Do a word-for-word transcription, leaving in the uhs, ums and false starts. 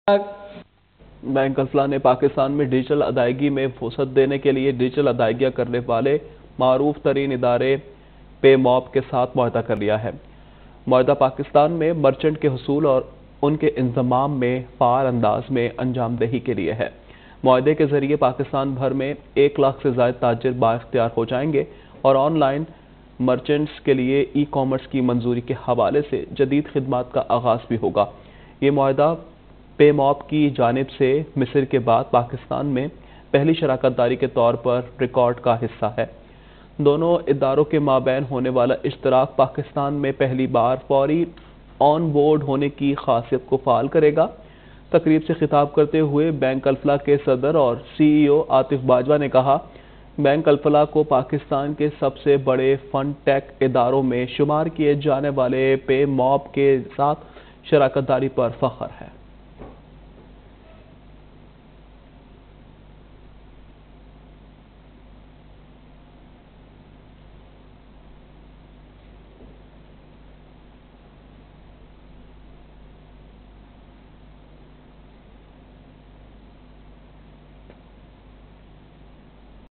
Bank Alfalah ने पाकिस्तान में digital अदायगी में वसअत देने के लिए डिजिटल अदायगियाँ करने वाले मारूफ तरीन इदारे पे मॉब के साथ मुआहदा कर लिया है। मुआहदा पाकिस्तान में मर्चेंट के हसूल और उनके इंतजाम में फार अंदाज में अंजामदही के लिए है। मुआहदे के जरिए पाकिस्तान भर में एक लाख से ज्यादा ताजिर बाइख्तियार हो जाएंगे और ऑनलाइन मर्चेंट्स के लिए ई कॉमर्स की मंजूरी के हवाले से जदीद खिदमात का आगाज भी होगा। ये मुआहदा पे मॉब की जानिब से मिस्र के बाद पाकिस्तान में पहली शराकत दारी के तौर पर रिकॉर्ड का हिस्सा है। दोनों इदारों के माबैन होने वाला इश्तराक पाकिस्तान में पहली बार फौरी ऑन बोर्ड होने की खासियत को फाल करेगा। तकरीब से खिताब करते हुए बैंक अल्फला के सदर और सी ई ओ आतिफ बाजवा ने कहा, बैंक अल्फला को पाकिस्तान के सबसे बड़े फंड टेक इदारों में शुमार किए जाने वाले पे मॉब के साथ शराकत दारी पर फख्र है।